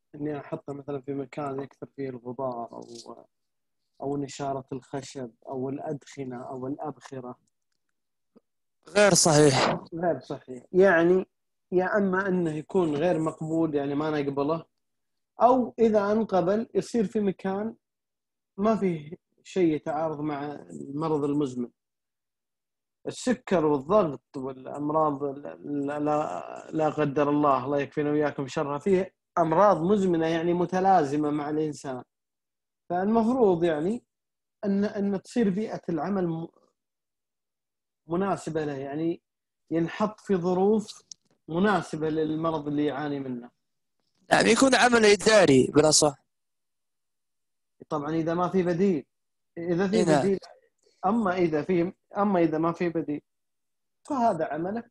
إني أحطه مثلا في مكان يكثر فيه الغبار أو نشارة الخشب أو الأدخنة أو الأبخرة. غير صحيح. غير صحيح يعني، يا أما أنه يكون غير مقبول يعني ما نقبله، أو إذا انقبل يصير في مكان ما فيه شيء يتعارض مع المرض المزمن. السكر والضغط والأمراض لا قدر الله، الله يكفينا وياكم شرها، فيه أمراض مزمنة يعني متلازمة مع الإنسان. فالمفروض يعني أن تصير بيئة العمل مناسبة له، يعني ينحط في ظروف مناسبة للمرض اللي يعاني منه. يعني يكون عمل إداري بلا صح. طبعا إذا ما في بديل، إذا في هنا بديل. أما إذا ما في بديل فهذا عمله،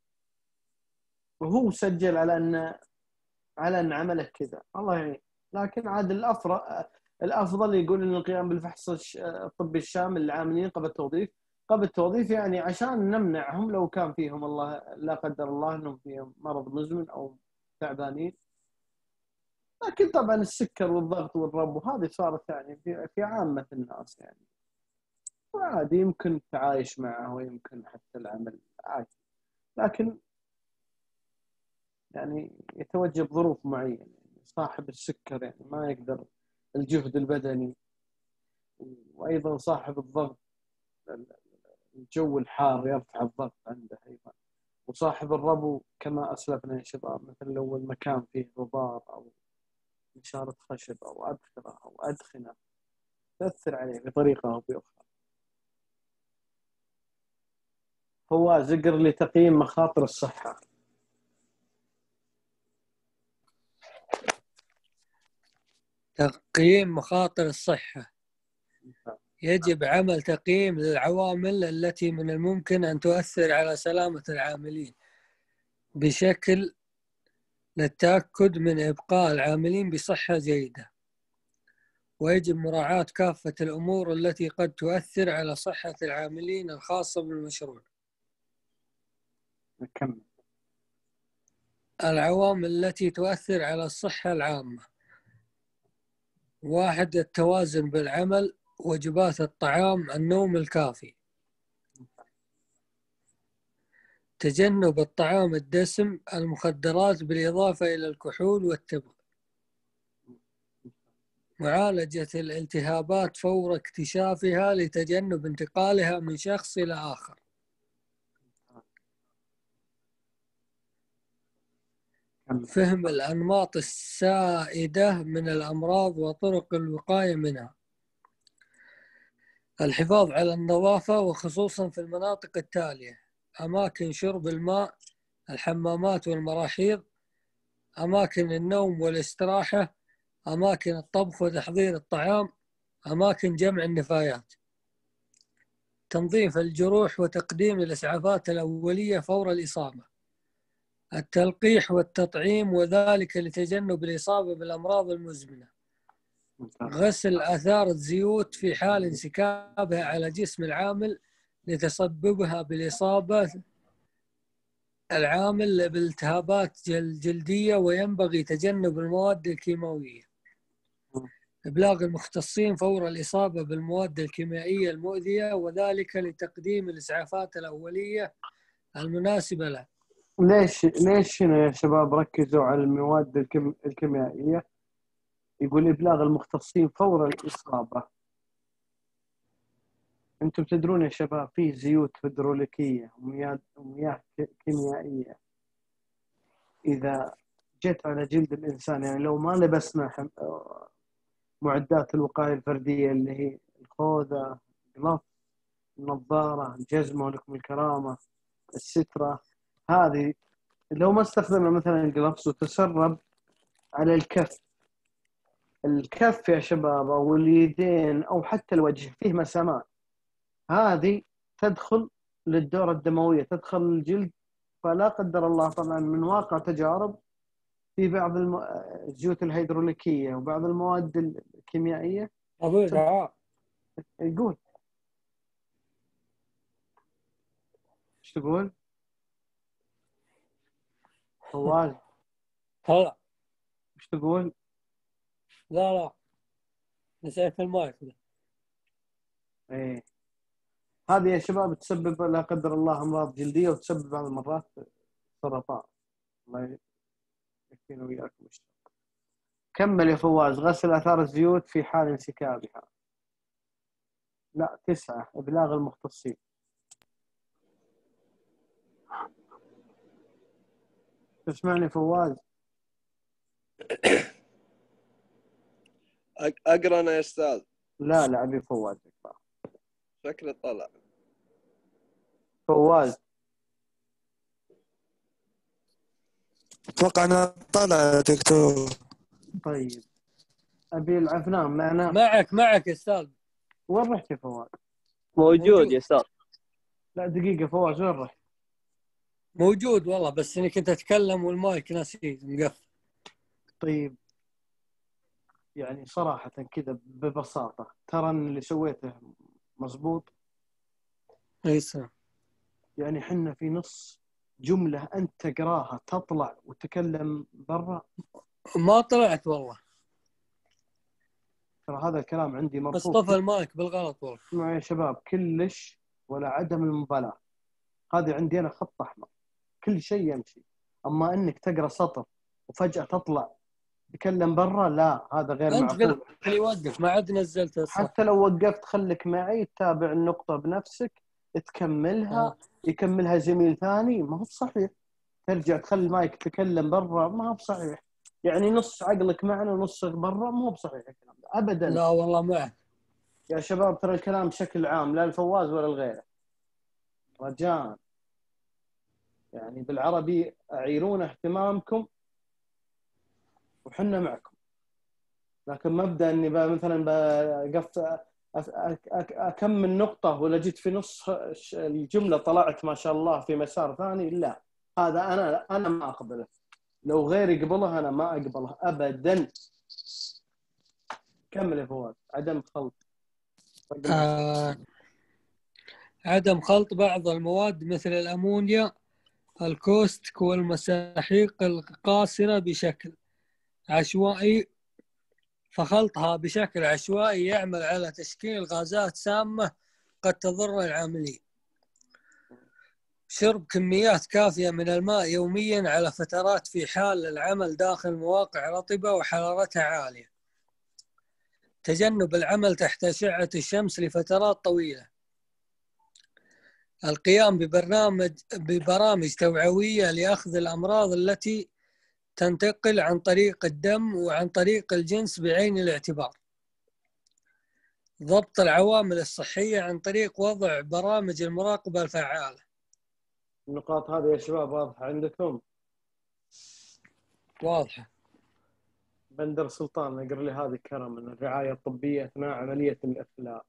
وهو سجل على أن عمله كذا، الله يعين. لكن عاد الأفضل يقول أن القيام بالفحص الطبي الشامل للعاملين قبل التوظيف يعني عشان نمنعهم لو كان فيهم الله لا قدر الله أنهم فيهم مرض مزمن أو تعبانين. لكن طبعا السكر والضغط والرب وهذه صارت يعني في عامة الناس يعني، وعادي يمكن التعايش معه ويمكن حتى العمل عادي، لكن يعني يتوجه بظروف معينة. يعني صاحب السكر يعني ما يقدر الجهد البدني، وأيضا صاحب الضغط الجو الحار يرفع الضغط عنده أيضا، وصاحب الربو كما أسلفنا يا شباب مثل لو المكان فيه غبار أو نشارة خشب أو أبخرة أو أدخنة تأثر عليه بطريقة أو بأخرى. هو زقر لتقييم مخاطر الصحة. تقييم مخاطر الصحة. يجب عمل تقييم للعوامل التي من الممكن أن تؤثر على سلامة العاملين بشكل للتأكد من إبقاء العاملين بصحة جيدة، ويجب مراعاة كافة الأمور التي قد تؤثر على صحة العاملين الخاصة بالمشروع. نكمل. العوامل التي تؤثر على الصحة العامة: 1. التوازن بالعمل، وجبات الطعام، النوم الكافي، تجنب الطعام الدسم، المخدرات بالإضافة إلى الكحول والتبغ، معالجة الالتهابات فور اكتشافها لتجنب انتقالها من شخص إلى آخر، فهم الأنماط السائدة من الأمراض وطرق الوقاية منها، الحفاظ على النظافة وخصوصا في المناطق التالية: أماكن شرب الماء، الحمامات والمراحيض، أماكن النوم والاستراحة، أماكن الطبخ وتحضير الطعام، أماكن جمع النفايات، تنظيف الجروح وتقديم الإسعافات الأولية فور الإصابة، التلقيح والتطعيم وذلك لتجنب الإصابة بالأمراض المزمنة، غسل آثار الزيوت في حال انسكابها على جسم العامل لتسببها بالإصابة العامل بالالتهابات جلدية، وينبغي تجنب المواد الكيماوية، إبلاغ المختصين فور الإصابة بالمواد الكيميائية المؤذية وذلك لتقديم الإسعافات الأولية المناسبة له. ليش هنا يا شباب ركزوا على المواد الكيميائية؟ يقول إبلاغ المختصين فور الإصابة. أنتم تدرون يا شباب فيه زيوت هيدروليكية ومياه كيميائية إذا جت على جلد الإنسان، يعني لو ما لبسنا معدات الوقاية الفردية اللي هي الخوذة، الجلف، النظارة، الجزمة ولكم الكرامة، السترة، هذه لو ما استخدمنا مثلا الجلفز وتسرب على الكف يا شباب أو اليدين أو حتى الوجه فيه مسامات، هذه تدخل للدورة الدموية، تدخل الجلد. فلا قدر الله طبعا من واقع تجارب في بعض الزيوت الهيدروليكية وبعض المواد الكيميائية. يقول ايش تقول؟ فواز هلا ايش تقول؟ لا نسيت المايك ده. ايه هذه يا شباب تسبب لا قدر الله امراض جلديه، وتسبب بعض المرات سرطان. الله يكفينا وياكم الشر. كمل يا فواز. غسل اثار الزيوت في حال انسكابها. لا 9 ابلاغ المختصين. تسمعني فواز؟ اقرا انا يا استاذ. لا ابي فواز يقرأ. شكله طلع. فواز اتوقع انها طلع يا دكتور. طيب ابي العفنان معنا. معك يا استاذ. وين رحت يا فواز؟ موجود يا استاذ. لا دقيقه فواز، وين رحت؟ موجود والله، بس اني كنت اتكلم والمايك نسيت مقفل. طيب يعني صراحه كذا ببساطه، ترى ان اللي سويته مزبوط. اي سلام. يعني حنا في نص جمله انت تقراها تطلع وتكلم برا. ما طلعت والله، ترى هذا الكلام عندي بس مرفوض. طفى المايك بالغلط والله. اسمعوا يا شباب، كلش ولا عدم المبالاه، هذه عندي انا خط احمر. كل شيء يمشي، اما انك تقرا سطر وفجاه تطلع تتكلم برا، لا هذا غير انت معقول. قلت لي وقف، ما عاد نزلته صح. حتى لو وقفت خليك معي، تتابع النقطه بنفسك تكملها. يكملها زميل ثاني، ما هو بصحيح. ترجع تخلي المايك يتكلم برا، ما هو بصحيح. يعني نص عقلك معنا ونص برا، ما هو بصحيح الكلام ده ابدا. لا والله معك يا شباب ترى الكلام بشكل عام، لا الفواز ولا الغيره، رجاء يعني بالعربي اعيرونا اهتمامكم وحنا معكم. لكن مبدا اني مثلا بقفت اكمل نقطه ولا جيت في نص الجمله طلعت ما شاء الله في مسار ثاني، لا هذا انا ما اقبله. لو غيري يقبلها انا ما اقبلها ابدا. كمل يا فواز. عدم خلط. عدم خلط بعض المواد مثل الأمونيا الكوستك والمساحيق القاصرة بشكل عشوائي، فخلطها بشكل عشوائي يعمل على تشكيل غازات سامة قد تضر العاملين. شرب كميات كافية من الماء يوميا على فترات في حال العمل داخل مواقع رطبة وحرارتها عالية. تجنب العمل تحت أشعة الشمس لفترات طويلة. القيام ببرامج توعوية لأخذ الأمراض التي تنتقل عن طريق الدم وعن طريق الجنس بعين الاعتبار. ضبط العوامل الصحية عن طريق وضع برامج المراقبة الفعالة. النقاط هذه يا شباب واضحة عندكم؟ واضحة. بندر سلطان اقرأ لي هذه كرم من الرعاية الطبية أثناء عملية الإخلاء.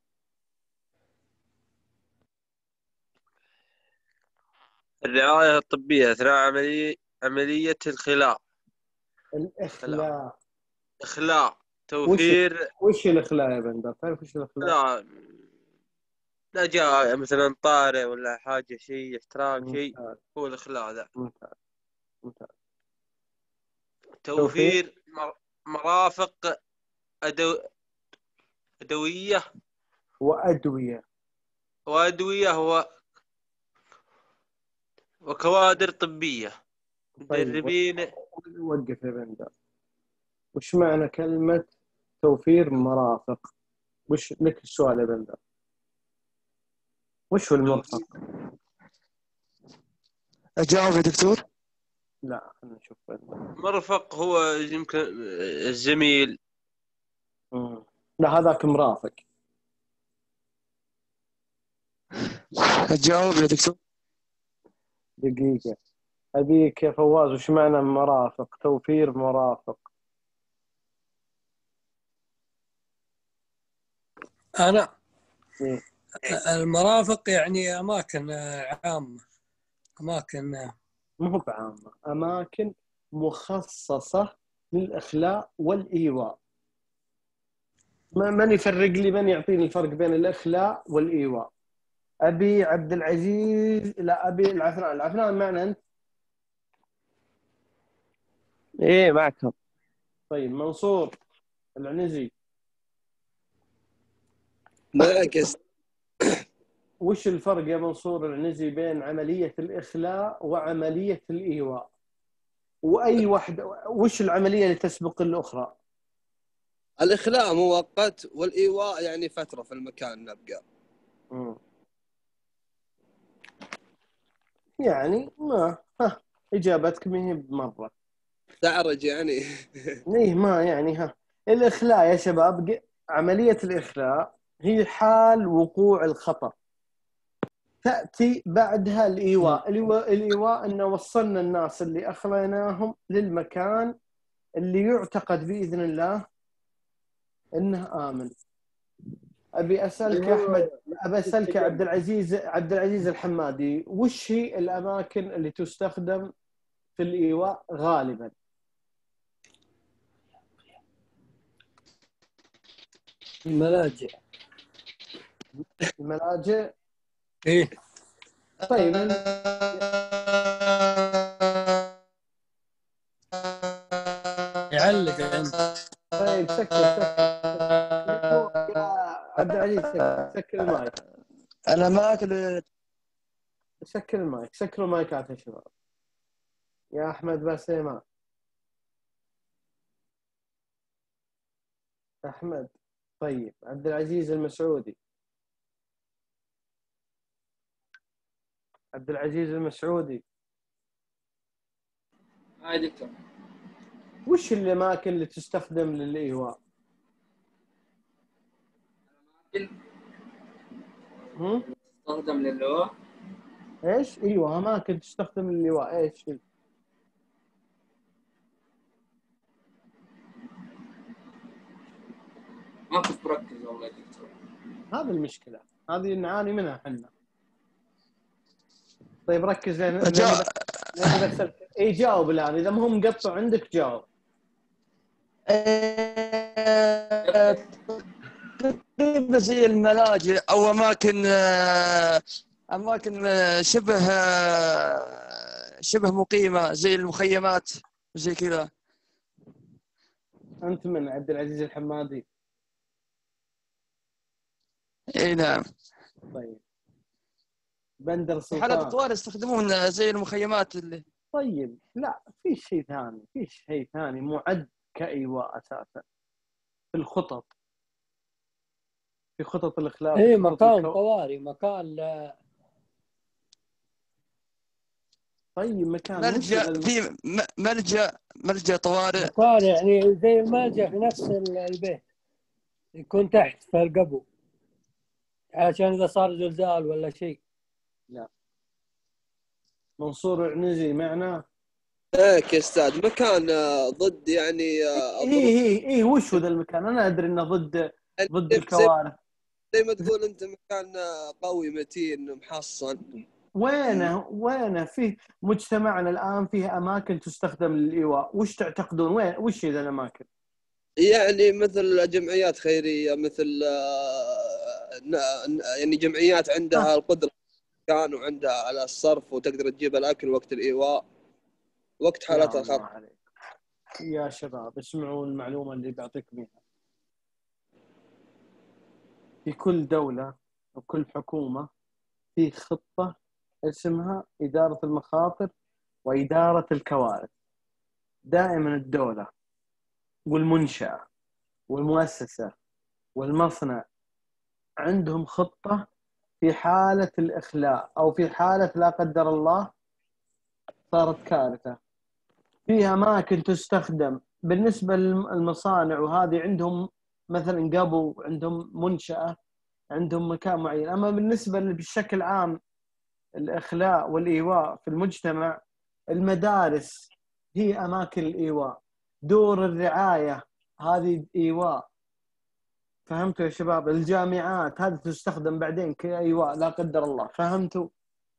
الرعاية الطبية أثناء عملية الخلاء. الإخلاء. إخلاء توفير. وش الإخلاء يا بندر؟ تعرف وش الإخلاء؟ لا جاء مثلا طارئ ولا حاجة شيء احتراق شيء، هو الإخلاء ذا. ممتاز. توفير مرافق أدوية وأدوية وكوادر طبية مدربين. وقف يا بندر. وش معنى كلمة توفير مرافق؟ وش لك السؤال يا بندر؟ وش هو المرفق؟ اجاوب يا دكتور؟ لا خلينا نشوف. مرفق هو يمكن الزميل. لا هذاك مرافق. اجاوب يا دكتور؟ دقيقة أبيك يا فواز، وش معنى مرافق؟ توفير مرافق. أنا إيه؟ المرافق يعني أماكن عامة، أماكن مو هو بعامة، أماكن مخصصة للإخلاء والإيواء. من يفرق لي، من يعطيني الفرق بين الإخلاء والإيواء؟ أبي عبد العزيز. لا أبي العفنان معنا أنت؟ ايه معكم. طيب منصور. العنزي معاك. وش الفرق يا منصور العنزي بين عملية الإخلاء وعملية الإيواء؟ وأي واحدة وش العملية اللي تسبق الأخرى؟ الإخلاء مؤقت والإيواء يعني فترة في المكان نبقى. يعني ما إجابتك ما هي بمرة تعرج يعني. ليه ما يعني الإخلاء يا شباب، عملية الإخلاء هي حال وقوع الخطر، تأتي بعدها الإيواء. الإيواء أن وصلنا الناس اللي أخليناهم للمكان اللي يعتقد بإذن الله أنه آمن. أبي أسألك يا أحمد، أبي أسألك عبد العزيز الحمادي، وش هي الأماكن اللي تستخدم في الإيواء غالبا؟ الملاجئ. الملاجئ؟ ايه طيب يعلق انت. طيب سكر يا عبد العزيز، سكر المايك. انا معك. سكر المايك، سكروا المايكات يا شباب. يا أحمد بسيما، أحمد. طيب عبد العزيز المسعودي، عبد العزيز المسعودي. هاي دكتور. وش الأماكن اللي تستخدم للإيواء؟ تستخدم للإيواء؟ إيش؟ أيوة أماكن تستخدم للإيواء، إيش هي؟ ما كنت بركز والله يا دكتور. هذه المشكلة، هذه نعاني منها احنا. طيب ركز لين اي جاوب الآن، إذا ما هو مقطع عندك جاوب. تقريبا زي الملاجئ او اماكن شبه مقيمه زي المخيمات زي كذا. انت من عبد العزيز الحمادي؟ اي نعم. طيب بندر في حالات سلطان. الطوارئ يستخدمون زي المخيمات اللي. طيب لا، في شيء ثاني، معد كإيواء اساسا في الخطط، في خطط الإخلاء. ايه مكان طوارئ، مكان طيب مكان ملجأ، في ملجأ طوارئ. مكان يعني زي الملجأ في نفس البيت، يكون تحت في القبو عشان إذا صار زلزال ولا شيء. لا. منصور العنزي معنا؟ هيك يا استاذ، مكان ضد يعني ايه وش هو ذا المكان؟ انا ادري انه ضد الكوارث. زي ما تقول انت مكان قوي متين محصن. وينه في مجتمعنا الان فيه اماكن تستخدم للإيواء، وش تعتقدون وش ذا الاماكن؟ يعني مثل جمعيات خيريه، مثل يعني جمعيات عندها القدره كان وعندها على الصرف وتقدر تجيب الاكل وقت الإيواء، وقت حالات الخطر. يا شباب اسمعوا المعلومه اللي بعطيكم اياها. في كل دوله وكل حكومه في خطه اسمها إدارة المخاطر وإدارة الكوارث. دائما الدولة والمنشأة والمؤسسة والمصنع عندهم خطة في حالة الإخلاء أو في حالة لا قدر الله صارت كارثة. في أماكن تستخدم بالنسبة للمصانع، وهذه عندهم مثلا قبو، عندهم منشأة، عندهم مكان معين. أما بالنسبة بشكل عام الإخلاء والإيواء في المجتمع، المدارس هي أماكن الإيواء، دور الرعاية هذه إيواء. فهمتوا يا شباب؟ الجامعات هذه تستخدم بعدين كإيواء لا قدر الله. فهمتوا؟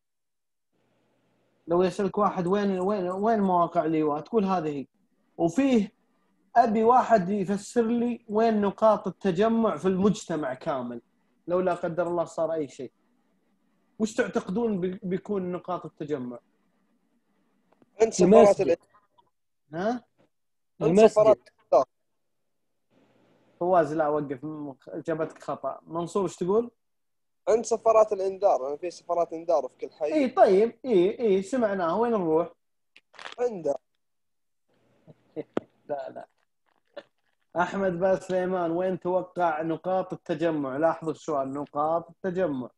لو يسألك واحد وين مواقع الإيواء تقول هذه. وفيه أبي واحد يفسر لي وين نقاط التجمع في المجتمع كامل لو لا قدر الله صار أي شيء. وش تعتقدون بيكون نقاط التجمع؟ عند سفارات المسجد. ها؟ عند سفارات. فواز لا وقف، اجابتك خطا. منصور ايش تقول؟ عند صفارات الانذار، انا في صفارات انذار في كل حي. اي طيب، اي سمعناه. وين نروح؟ عنده. لا احمد بن سليمان، وين توقع نقاط التجمع؟ لاحظوا السؤال، نقاط التجمع.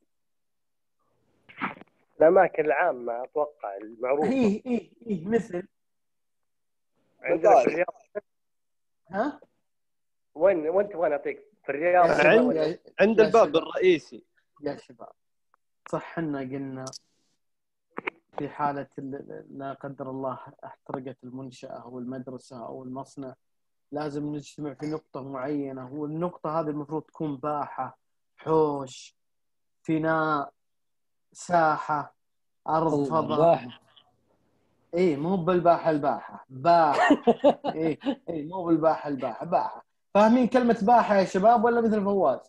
الأماكن العامة أتوقع المعروفة. اي مثل عندنا في الرياض. ها؟ وين تبغى نعطيك؟ في الرياض عند الباب الرئيسي. يا شباب صح، احنا قلنا في حالة لا قدر الله احترقت المنشأة أو المدرسة أو المصنع، لازم نجتمع في نقطة معينة، والنقطة هذه المفروض تكون باحة، حوش، فناء، ساحة، أرض فضاء. إيه مو بالباحة الباحة، باحة. إيه مو بالباحة الباحة، باحة. فاهمين كلمة باحة يا شباب ولا مثل فواز؟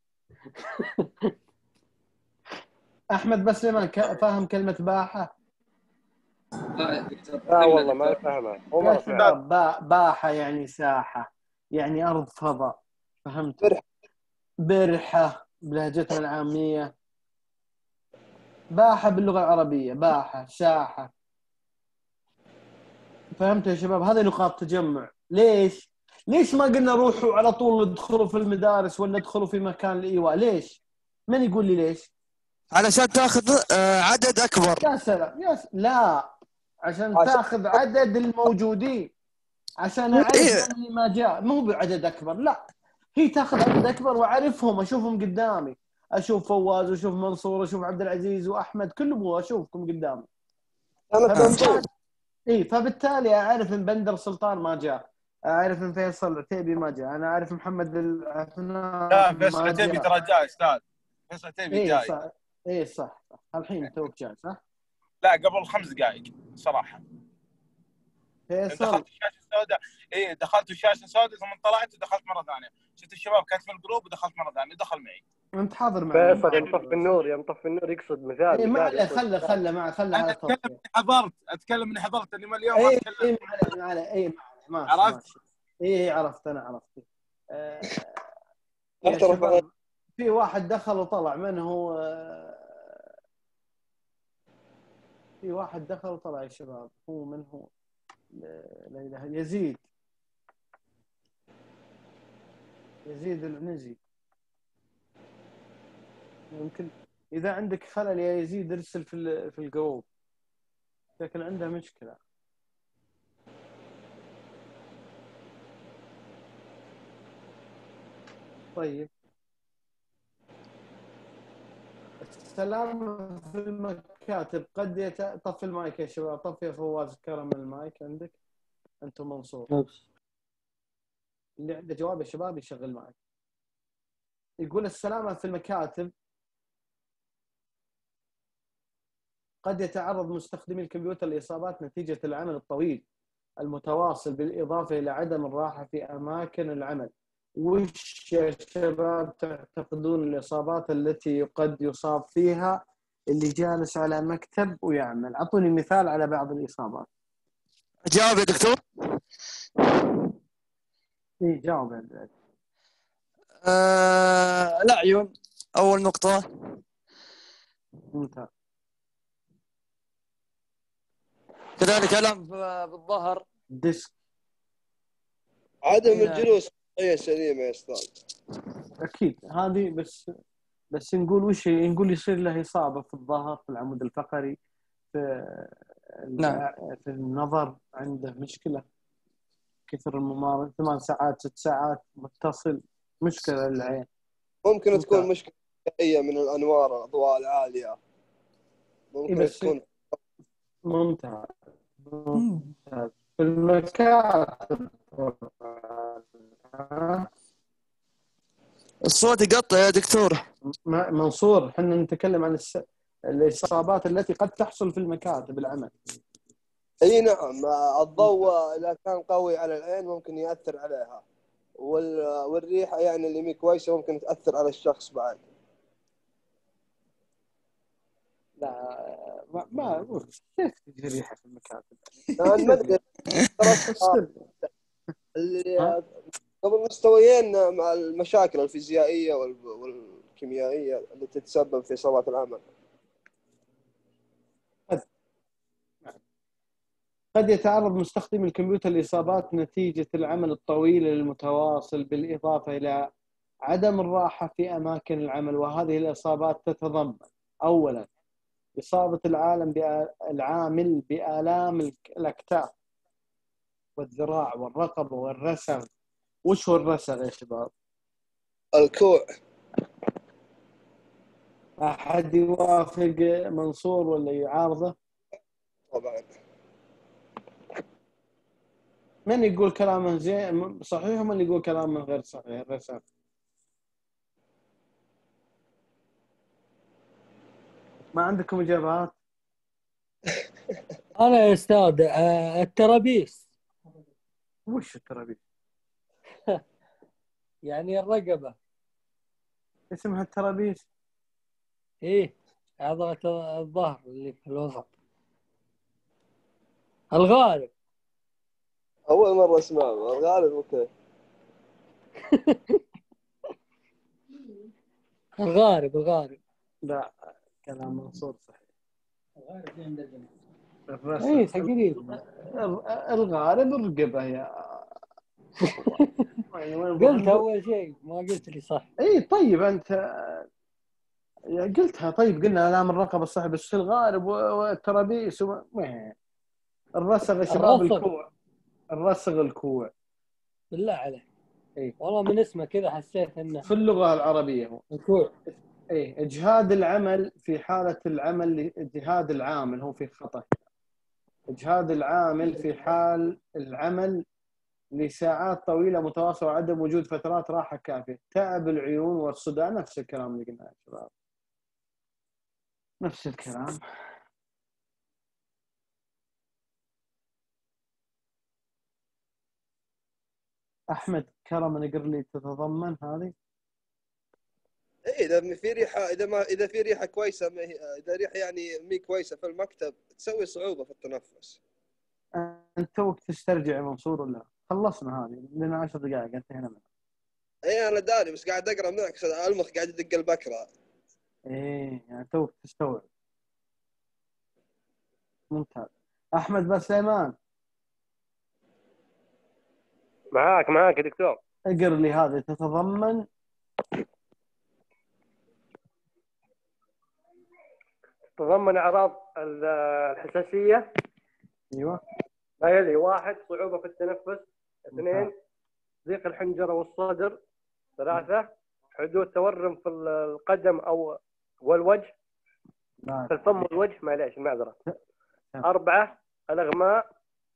أحمد بن سليمان فاهم كلمة باحة؟ لا والله ما فاهمها. يا شباب باحة يعني ساحة، يعني أرض فضاء، فهمت؟ برحة بلهجتنا العامية، باحة باللغة العربية، باحة، ساحة. فهمت يا شباب؟ هذه نقاط تجمع. ليش ما قلنا روحوا على طول ادخلوا في المدارس ولا ادخلوا في مكان الإيواء؟ ليش؟ من يقول لي ليش؟ علشان تاخذ عدد اكبر. يا سلام لا، عشان تاخذ عدد الموجودين، عشان اعرف من اللي ما جاء، مو بعدد اكبر. لا، هي تاخذ عدد اكبر واعرفهم، اشوفهم قدامي، اشوف فواز واشوف منصور واشوف عبد العزيز واحمد، كلهم اشوفكم قدامي. فبالتالي اعرف ان بندر سلطان ما جاء، اعرف ان فيصل عتيبي ما جاء، انا اعرف محمد العفنان. لا فيصل عتيبي ترى جاي استاذ، فيصل عتيبي جاي. صح الحين توك جاي صح؟ لا قبل 5 دقائق صراحه. فيصل دخلت الشاشه السوداء، دخلت الشاشه السوداء ثم طلعت ودخلت مره ثانيه، شفت الشباب كانت في الجروب ودخلت مره ثانيه، دخل معي. انت حاضر معي. فيصل يمطف النور يقصد مثال. ما عليه، خله معه. انا اتكلم اني حضرت اني ما اليوم اتكلم. ما عليه عرفت. عرفت انا يا شباب في واحد دخل وطلع، من هو؟ في واحد دخل وطلع يا شباب، هو من هو؟ لا اله، يزيد العنزي. يمكن اذا عندك خلل يا يزيد ارسل في الجروب، لكن عنده مشكله. طيب السلام في المكاتب قد طفي المايك يا شباب، طفي يا فواز كرم المايك عندك انتم. منصور اللي عنده جواب يا شباب يشغل معك. يقول السلامة في المكاتب قد يتعرض مستخدمي الكمبيوتر لإصابات نتيجة العمل الطويل المتواصل، بالإضافة إلى عدم الراحة في أماكن العمل. وش يا شباب تعتقدون الإصابات التي قد يصاب فيها اللي جالس على مكتب ويعمل؟ أعطوني مثال على بعض الإصابات. جاوب يا دكتور. جاوب يا عبد. الأعين أول نقطة. ممتاز. كذلك ألم بالظهر. ديسك. عدم الجلوس هي سليمة يا أستاذ. أكيد هذه، بس نقول وش نقول؟ يصير له إصابة في الظهر، في العمود الفقري، في النظر، عنده مشكلة، كثر الممارسة 8 ساعات 6 ساعات متصل، مشكلة للعين. ممكن تكون مشكلة من الأنوار، الأضواء العالية ممكن تكون. ممتاز. في المكاتب الصوت يقطع يا دكتور. منصور احنا نتكلم عن الإصابات التي قد تحصل في المكاتب العمل. اي نعم، الضوء اذا كان قوي على العين ممكن ياثر عليها، والريحه يعني اللي مي كويسه ممكن تاثر على الشخص بعد. لا ما كيف تجي ريحه في المكاتب؟ اللي قبل مستويين مع المشاكل الفيزيائية والكيميائية التي تتسبب في إصابات العمل. قد يتعرض مستخدمي الكمبيوتر لإصابات نتيجة العمل الطويل المتواصل، بالإضافة إلى عدم الراحة في أماكن العمل. وهذه الإصابات تتضمن: أولاً، إصابة العامل بآلام الأكتاف والذراع والرقبة والرسغ. وش هو الرسغ يا شباب؟ الكوع. أحد يوافق منصور ولا يعارضه؟ طبعا. من يقول كلامه زين صحيح ومن يقول كلامه غير صحيح؟ الرسغ. ما عندكم إجابات؟ أنا يا أستاذ الترابيس. وش الترابيس؟ يعني الرقبة. اسمها الترابيس؟ إيه، عضلة الظهر اللي في الوسط. الغالب. أول مرة أسمعه. الغالب. أوكي. الغارب. لا، كلام منصور صحيح. الغارب عند الجميع. الرسغ. إيه تقريبا. الغارب الرقبة يا قلت أول شيء ما قلت لي صح. اي طيب انت قلتها. طيب قلنا آلام الرقبة صح، بس الغارب والترابيس الرسغ يا شباب. الكوع. الرسغ الكوع. بالله عليك. اي والله من اسمه كذا حسيت انه في اللغة العربية هو الكوع. اي اجهاد العمل في حالة العمل. اجهاد العامل هو في خطأ. اجهاد العامل في حال العمل لساعات طويلة متواصلة وعدم وجود فترات راحة كافية. تعب العيون والصداع. نفس الكلام اللي قلناه يا شباب، نفس الكلام. أحمد كرم نقر لي تتضمن هذه. إيه، إذا في ريحة، إذا في ريحة كويسة، إذا ريحة يعني مي كويسة في المكتب تسوي صعوبة في التنفس. أنت توك تسترجع يا منصور ولا خلصنا هذه؟ لنا 10 دقائق انتهينا منها. إيه أنا داري، بس قاعد أقرأ معك المخ قاعد يدق البكرة. إيه يعني توك تستوعب. ممتاز. أحمد بن سليمان معاك يا دكتور. اقر لي هذه تتضمن أعراض الحساسية. ايوه. ما يلي: 1 صعوبة في التنفس. 2 ضيق الحنجرة والصدر. 3 حدوث تورم في القدم أو والوجه. في الفم والوجه، معليش المعذرة. 4 الإغماء.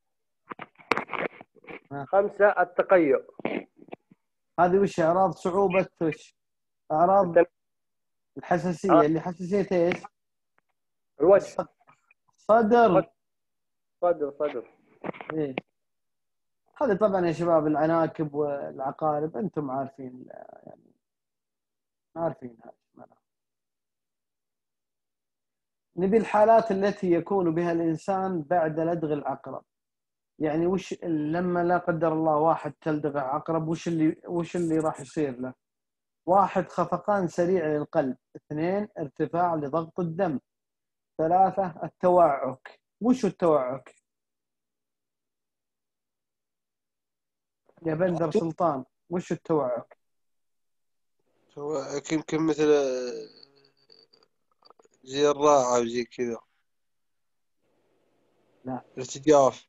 5 التقيؤ. هذه وش أعراض صعوبة؟ وش أعراض الحساسية؟ اللي حساسية ايش؟ الوجه. صدر. إيه. هذه طبعا يا شباب العناكب والعقارب انتم عارفين، يعني عارفين هذا. نبي الحالات التي يكون بها الإنسان بعد لدغ العقرب. يعني وش لما لا قدر الله واحد تلدغ عقرب، وش اللي راح يصير له؟ 1 خفقان سريع للقلب. 2 ارتفاع لضغط الدم. 3 التوعك. وش التوعك يا بندر سلطان؟ وش التوعك؟ يمكن مثل زي الراعة وزي كذا. لا، ارتجاف.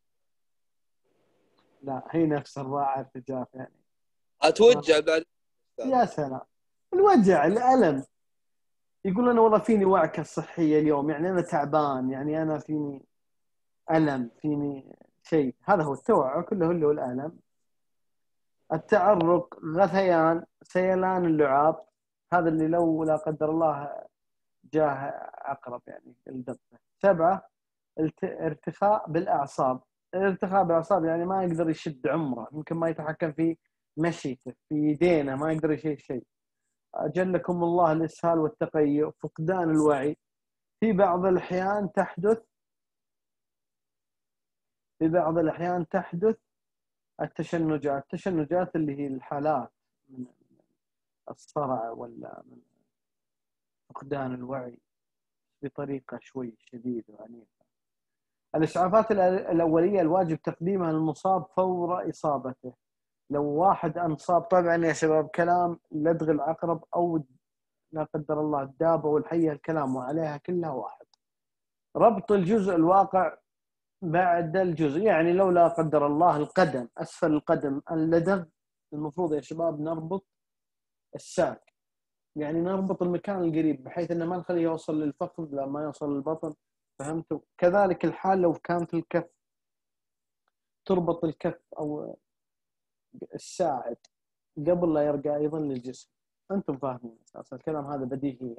لا هي نفس الراعة، ارتجاف يعني. أتوجع بعد. يا سلام. الوجع، الألم. يقول أنا والله فيني وعكة صحية اليوم، يعني أنا تعبان، يعني أنا فيني ألم، فيني شيء. هذا هو التوعك، كله اللي هو الألم. التعرق، غثيان، سيلان اللعاب. هذا اللي لو لا قدر الله جاه عقرب يعني الدقة. 7 ارتخاء بالأعصاب. الارتخاء بالأعصاب يعني ما يقدر يشد عمره، يمكن ما يتحكم في مشيته، في يدينه ما يقدر يشيل شيء. أجلكم الله الإسهال والتقيؤ. فقدان الوعي. في بعض الأحيان تحدث التشنجات اللي هي الحالات من الصرع ولا من فقدان الوعي بطريقة شوي شديدة وعنيفة. الإسعافات الأولية الواجب تقديمها للمصاب فور إصابته. لو واحد انصاب طبعا يا شباب كلام لدغ العقرب او لا قدر الله الدابه والحيه الكلام وعليها كلها واحد. ربط الجزء الواقع بعد الجزء، يعني لو لا قدر الله القدم اسفل القدم اللدغ، المفروض يا شباب نربط الساق، يعني نربط المكان القريب بحيث انه ما نخليه يوصل للفخذ لا ما يوصل للبطن. فهمتوا؟ كذلك الحال لو كان في الكف، تربط الكف او الساعد قبل لا يرجع ايضا للجسم. انتم فاهمين اساس الكلام هذا بديهي.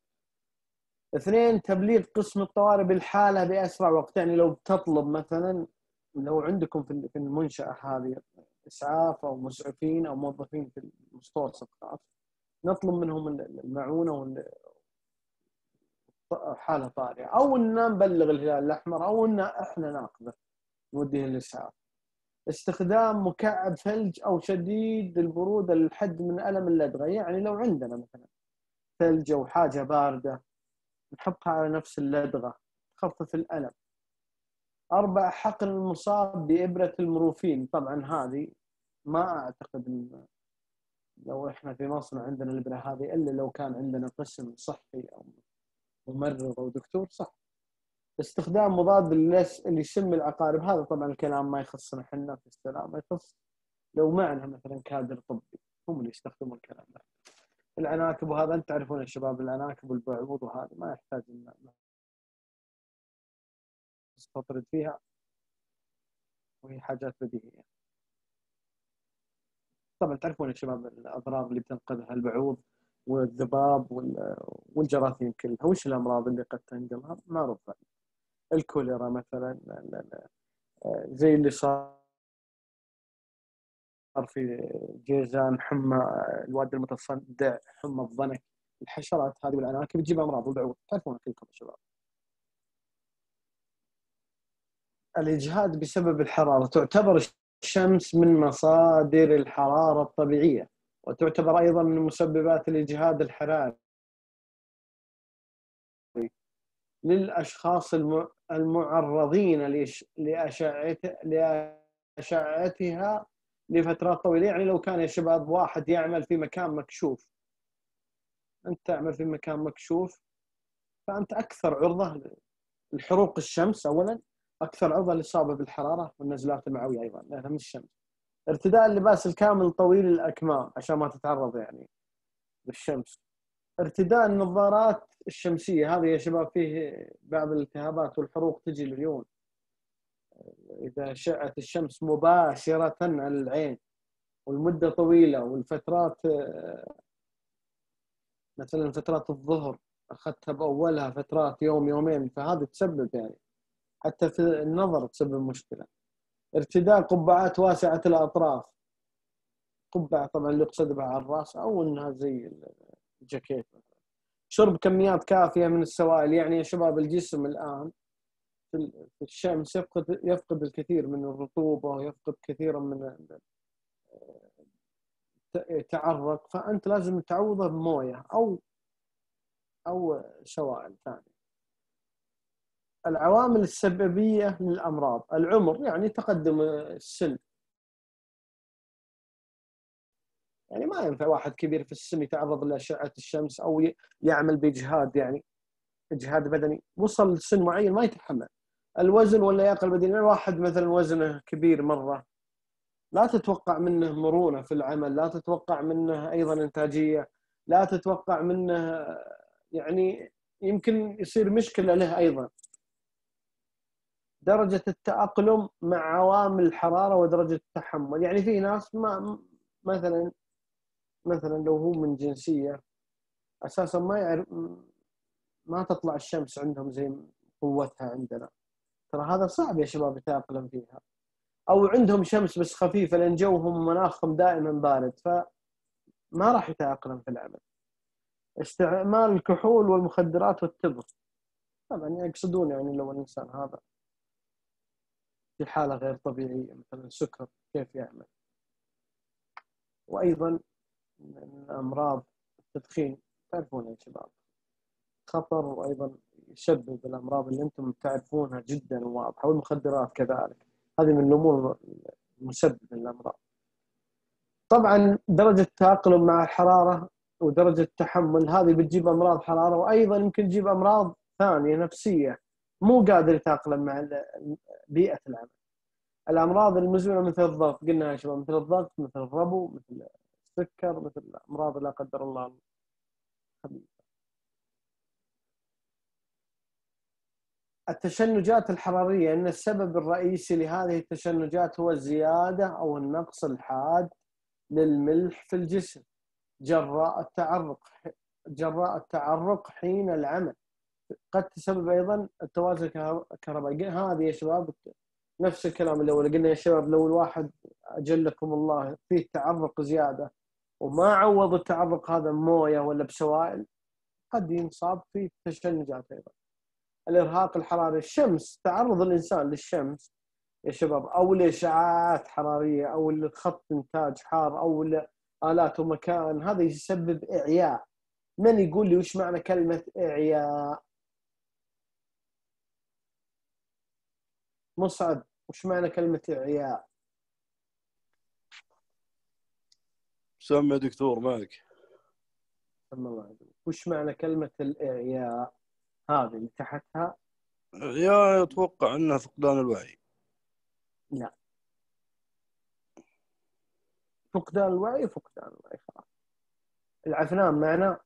2 تبليغ قسم الطوارئ بالحاله باسرع وقت، يعني لو تطلب مثلا لو عندكم في المنشاه هذه اسعاف او مسعفين او موظفين في المستوصف خاص، نطلب منهم المعونه حاله طارئه، او ان نبلغ الهلال الاحمر، او ان احنا ناخذه نوديه الاسعاف. استخدام مكعب ثلج او شديد البروده للحد من الم اللدغه، يعني لو عندنا مثلا ثلج او حاجه بارده نحطها على نفس اللدغه تخفف الالم. 4 حقن المصاب بابره المروفين. طبعا هذه ما اعتقد ان لو احنا في مصر عندنا الابره هذه الا لو كان عندنا قسم صحي او ممرض او دكتور صح. استخدام مضاد اللي يسم العقارب، هذا طبعا الكلام ما يخصنا احنا في السلامه، يخص لو معنا مثلا كادر طبي هم اللي يستخدموا الكلام ده. العناكب وهذا انت تعرفون يا شباب العناكب والبعوض وهذا ما يحتاج ان نستطرد فيها وهي حاجات بديهيه. طبعا تعرفون يا شباب الاضرار اللي بتنقذها البعوض والذباب والجراثيم كلها. وش الامراض اللي قد تنقلها؟ معروفه، الكوليرا مثلا، زي اللي صار في جيزان، حمى الوادي المتصدع، حمى الضنك. الحشرات هذه والعناكب تجيب امراض البعوض، تعرفون كلكم يا شباب. الاجهاد بسبب الحراره، تعتبر الشمس من مصادر الحراره الطبيعيه، وتعتبر ايضا من مسببات الاجهاد الحراري للاشخاص المعرضين لاشعتها لفترات طويله. يعني لو كان يا شباب واحد يعمل في مكان مكشوف، انت تعمل في مكان مكشوف، فانت اكثر عرضه لحروق الشمس، اولا اكثر عرضه للاصابه بالحراره والنزلات المعويه ايضا لانها من الشمس. ارتداء اللباس الكامل طويل الاكمام عشان ما تتعرض يعني للشمس. ارتداء النظارات الشمسيه، هذه يا شباب فيه بعض الالتهابات والحروق تجي العيون اذا شعت الشمس مباشره على العين والمده طويله، والفترات مثلا فترات الظهر اخذتها باولها فترات يوم يومين، فهذا تسبب يعني حتى في النظر تسبب مشكله. ارتداء قبعات واسعه الاطراف، قبعه طبعا اللي يقصد بها على الراس او انها زي الجاكيت. شرب كميات كافيه من السوائل، يعني يا شباب الجسم الان في الشمس يفقد الكثير من الرطوبه ويفقد كثيرا من تعرق، فانت لازم تعوضه بمويه او سوائل ثانيه. العوامل السببيه للامراض، العمر، يعني تقدم السن، يعني ما ينفع واحد كبير في السن يتعرض لاشعه الشمس او يعمل باجهاد، يعني اجهاد بدني وصل لسن معين ما يتحمل. الوزن واللياقه البدنيه، الواحد مثلا وزنه كبير مره لا تتوقع منه مرونه في العمل، لا تتوقع منه ايضا انتاجيه، لا تتوقع منه يعني يمكن يصير مشكله له ايضا. درجه التاقلم مع عوامل الحراره ودرجه التحمل، يعني في ناس ما مثلا لو هو من جنسيه اساسا ما يعرف، ما تطلع الشمس عندهم زي قوتها عندنا، ترى هذا صعب يا شباب يتاقلم فيها. او عندهم شمس بس خفيفه لان جوهم ومناخهم دائما بارد، فما راح يتاقلم في العمل. استعمال الكحول والمخدرات والتبغ، طبعا يقصدون يعني لو الانسان هذا في حالة غير طبيعية مثلا سكر كيف يعمل. وأيضا من أمراض التدخين تعرفونها يا شباب خطر، وأيضا يسبب الأمراض اللي أنتم تعرفونها جدا واضحة، والمخدرات كذلك هذه من الأمور المسببة للأمراض. طبعا درجة التأقلم مع الحرارة ودرجة التحمل هذه بتجيب أمراض حرارة، وأيضا يمكن تجيب أمراض ثانية نفسية، مو قادر يتأقلم مع بيئة العمل. الأمراض المزمنة مثل الضغط قلنا يا شباب، مثل الضغط، مثل الربو، مثل السكر، مثل أمراض لا قدر الله. التشنجات الحرارية إن السبب الرئيسي لهذه التشنجات هو الزيادة أو النقص الحاد للملح في الجسم جراء التعرق حين العمل. قد تسبب أيضا التوازن الكهربائي. هذه يا شباب نفس الكلام اللي قلنا يا شباب، لو الواحد أجلكم الله فيه تعرق زيادة وما عوض التعرق هذا موية ولا بسوائل قد ينصاب فيه تشنجات. أيضا الإرهاق الحراري، الشمس، تعرض الإنسان للشمس يا شباب أو لإشعاعات حرارية أو لخط إنتاج حار أو لآلات ومكان، هذا يسبب إعياء. من يقول لي وش معنى كلمة إعياء؟ مصعب وش معنى كلمة إعياء؟ سمع يا دكتور معك. وش معنى كلمة الإعياء هذه اللي تحتها؟ يا أتوقع أنها فقدان الوعي. لا، فقدان الوعي خلاص. العفنان معنا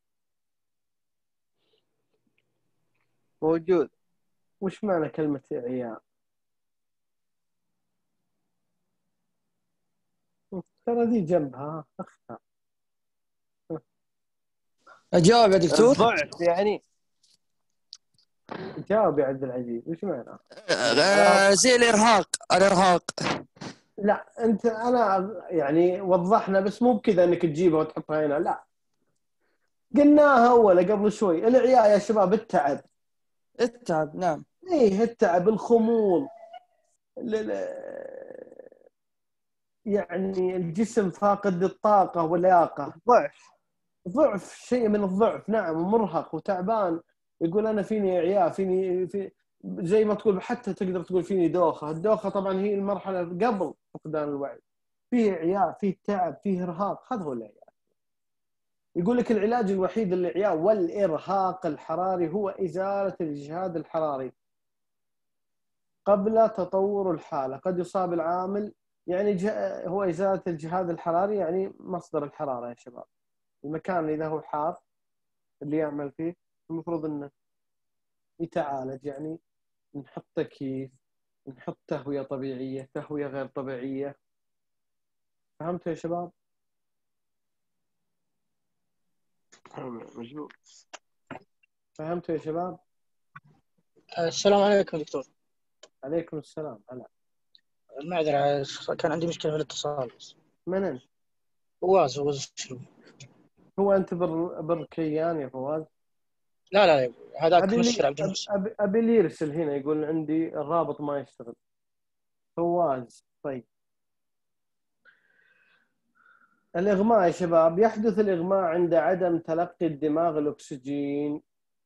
موجود. وش معنى كلمة إعياء؟ ترى دي جنبها أختها. أجاوب يا دكتور؟ الضعف يعني. جاوب يا عبد العزيز وش معنى؟ زي الإرهاق. لا أنت أنا يعني وضحنا بس مو بكذا أنك تجيبها وتحطها هنا، لا قلناها أولا قبل شوي. الإعياء يا شباب التعب نعم. إيه التعب، الخمول، يعني الجسم فاقد الطاقة واللياقة، ضعف شيء من الضعف نعم، ومرهق وتعبان. يقول أنا فيني إعياء، في زي ما تقول، حتى تقدر تقول فيني دوخة. الدوخة طبعا هي المرحلة قبل فقدان الوعي. فيه إعياء، فيه تعب، فيه إرهاق، هذا هو الإعياء. يقول لك العلاج الوحيد للإعياء والإرهاق الحراري هو إزالة الإجهاد الحراري قبل تطور الحالة. قد يصاب العامل يعني هو إزالة الجهاد الحراري، يعني مصدر الحرارة يا شباب. المكان إذا هو حار اللي يعمل فيه المفروض أنه يتعالج، يعني نحط تكييف، نحط تهوية طبيعية، تهوية غير طبيعية. فهمتوا يا شباب؟ فهمتوا يا شباب؟ السلام عليكم دكتور. عليكم السلام. هلا. المعذرة كان عندي مشكلة في الاتصال. من أنت؟ فواز شنو؟ هو أنت بالكيان يا فواز؟ لا هذاك مشكلة عبد المحسن. أبي لي يرسل هنا يقول عندي الرابط ما يشتغل. فواز. طيب الإغماء يا شباب، يحدث الإغماء عند عدم تلقي الدماغ الأكسجين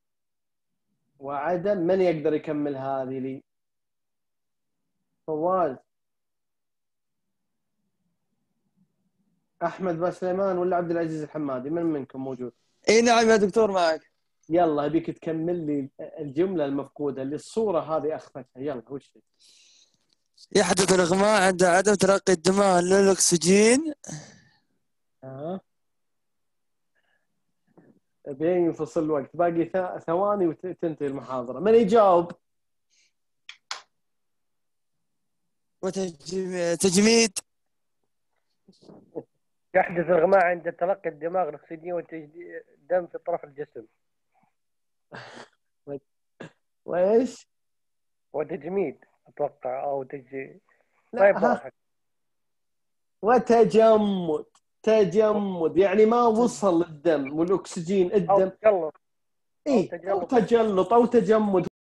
وعدم من يقدر يكمل هذه لي؟ فواز، أحمد بسليمان ولا عبد العزيز الحمادي؟ من منكم موجود؟ اي نعم يا دكتور معك. يلا أبيك تكمل لي الجملة المفقودة اللي الصورة هذه أخفتها. يلا وش؟ يحدث الإغماء عند عدم تلقي الدماغ للأكسجين. بين ينفصل الوقت، باقي ثواني وتنتهي المحاضرة. من يجاوب؟ تجميد. يحدث الإغماء عند تلقي الدماغ الأكسجين وتجديد الدم في طرف الجسم. وإيش؟ وتجميد أتوقع أو تجميد. وتجمد. تجمد يعني ما وصل الدم والأكسجين الدم. أو تجلط. أو تجلط أو تجمد.